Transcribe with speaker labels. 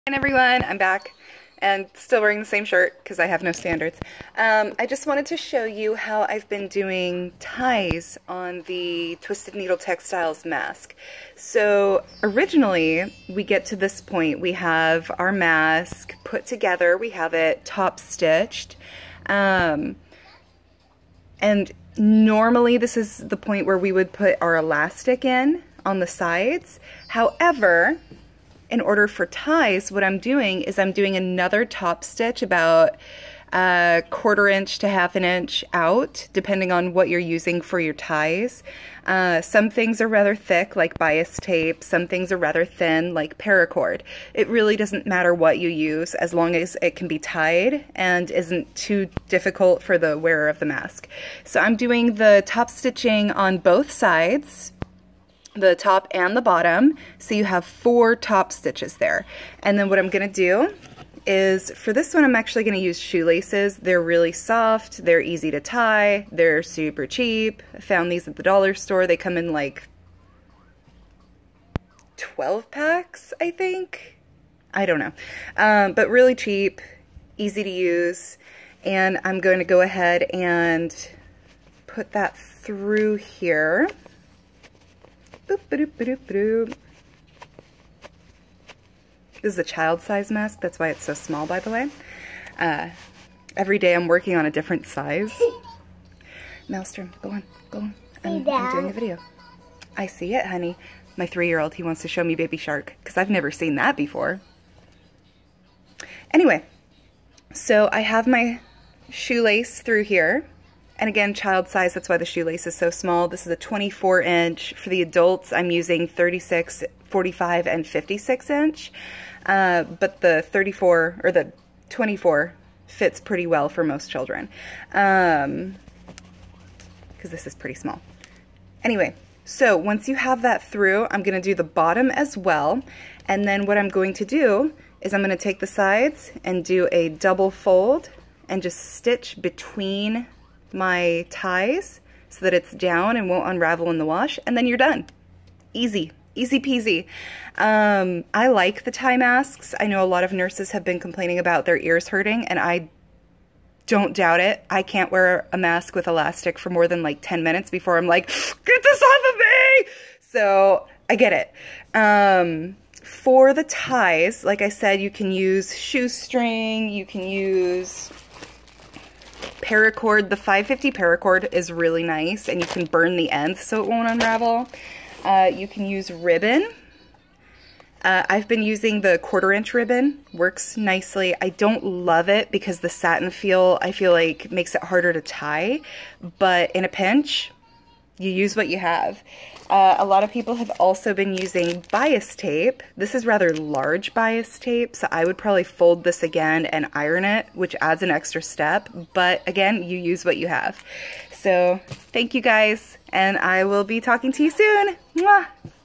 Speaker 1: Hi everyone, I'm back and still wearing the same shirt because I have no standards. I just wanted to show you how I've been doing ties on the Twisted Needle Textiles mask. So originally we get to this point, we have our mask put together, we have it top stitched, and normally this is the point where we would put our elastic in on the sides. However, in order for ties, what I'm doing is I'm doing another top stitch about a 1/4 inch to 1/2 inch out, depending on what you're using for your ties. Some things are rather thick, like bias tape. Some things are rather thin, like paracord. It really doesn't matter what you use, as long as it can be tied and isn't too difficult for the wearer of the mask. So I'm doing the top stitching on both sides, the top and the bottom, so you have 4 top stitches there. And then what I'm gonna do is, for this one I'm actually gonna use shoelaces. They're really soft, they're easy to tie, they're super cheap. I found these at the dollar store. They come in like 12 packs, I think. I don't know. But really cheap, easy to use. And I'm going to go ahead and put that through here. This is a child size mask, that's why it's so small, by the way. Every day I'm working on a different size. Maelstrom, go on, go on. I'm doing a video. I see it, honey. My 3-year-old, he wants to show me Baby Shark, because I've never seen that before. Anyway, so I have my shoelace through here. And again, child size, that's why the shoelace is so small. This is a 24 inch. For the adults, I'm using 36, 45, and 56 inch. But the 34, or the 24, fits pretty well for most children. Because this is pretty small. Anyway, so once you have that through, I'm gonna do the bottom as well. And then what I'm going to do is I'm gonna take the sides and do a double fold and just stitch between my ties so that it's down and won't unravel in the wash, and then you're done. Easy, easy peasy. I like the tie masks. I know a lot of nurses have been complaining about their ears hurting, and I don't doubt it. I can't wear a mask with elastic for more than like 10 minutes before I'm like, get this off of me! So I get it. For the ties, like I said, you can use shoestring, you can use paracord. The 550 paracord is really nice, and you can burn the ends so it won't unravel. You can use ribbon. I've been using the 1/4 inch ribbon. Works nicely. I don't love it because the satin feel, I feel like, makes it harder to tie, but in a pinch, you use what you have. A lot of people have also been using bias tape. This is rather large bias tape, so I would probably fold this again and iron it, which adds an extra step, but again, you use what you have. So thank you guys, and I will be talking to you soon. Mwah!